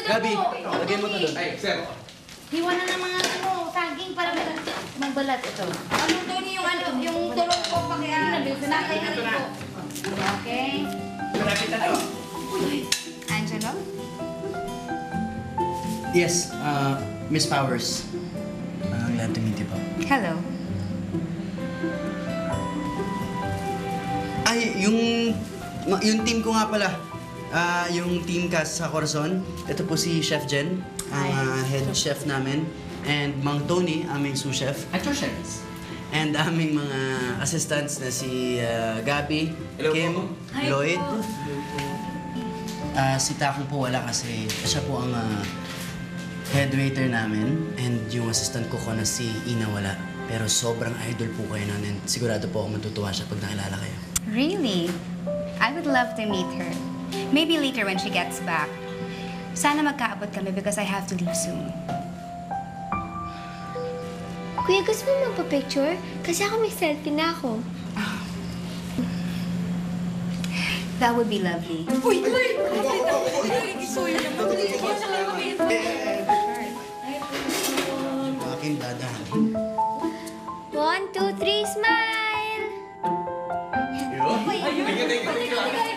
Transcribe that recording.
Gabi, lagyan mo to doon. Ay, sir. Hiwa na ng mga saging para magbalat ito. Ano to niyo yung tulong ko Sinakay na ito. Okay. Malapit na to. Angelo? Yes, Miss Powers. Glad to meet you po. Hello. Ay, yung team ko nga pala. Yung team cast sa Corazon. Ito po si Chef Jen, ang head chef namin. And Mang Tony, aming sous chef. At your chefs. And aming mga assistants na si Gabi, Hello Kim, po. Lloyd. Si Takong po wala kasi siya po ang head waiter namin. And yung assistant ko na si Ina wala. Pero sobrang idol po kayo nun and sigurado po ako matutuwa siya pag nakilala kayo. Really? I would love to meet her. Maybe later when she gets back. Sana magkaabot kami because I have to leave soon. Kuya, gusto mo magpa-picture? Kasi ako may selfie na ako. That would be lovely. Akin dadahan. 1, 2, 3, smile! Thank you.